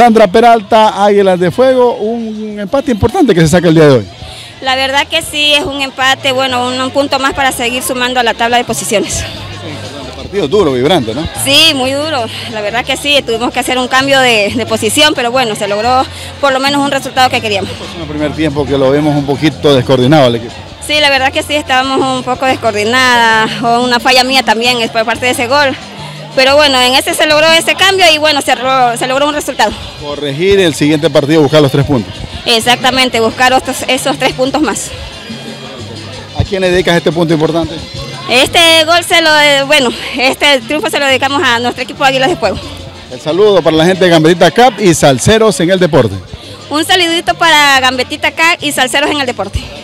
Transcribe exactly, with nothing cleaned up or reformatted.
Sandra Peralta, Águilas de Fuego, un empate importante que se saca el día de hoy. La verdad que sí, es un empate, bueno, un, un punto más para seguir sumando a la tabla de posiciones. Sí, partido duro, vibrante, ¿no? Sí, muy duro, la verdad que sí, tuvimos que hacer un cambio de, de posición, pero bueno, se logró por lo menos un resultado que queríamos. Es un primer tiempo que lo vemos un poquito descoordinado al equipo. Sí, la verdad que sí, estábamos un poco descoordinadas, o una falla mía también es por parte de ese gol. Pero bueno, en ese se logró ese cambio y bueno, se logró, se logró un resultado. Corregir el siguiente partido, buscar los tres puntos. Exactamente, buscar estos, esos tres puntos más. ¿A quién le dedicas este punto importante? Este gol se lo, bueno, este triunfo se lo dedicamos a nuestro equipo de Águilas de Fuego. El saludo para la gente de Gambetita Cup y Salseros en el Deporte. Un saludito para Gambetita Cup y Salseros en el Deporte.